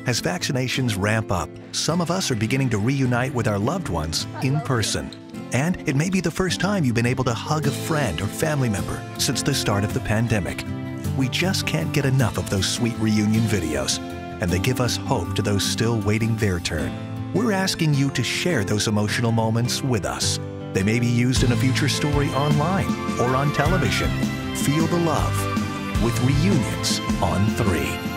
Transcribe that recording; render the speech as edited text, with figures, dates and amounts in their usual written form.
As vaccinations ramp up, some of us are beginning to reunite with our loved ones in person. And it may be the first time you've been able to hug a friend or family member since the start of the pandemic. We just can't get enough of those sweet reunion videos, and they give us hope to those still waiting their turn. We're asking you to share those emotional moments with us. They may be used in a future story online or on television. Feel the love with Reunions on 3.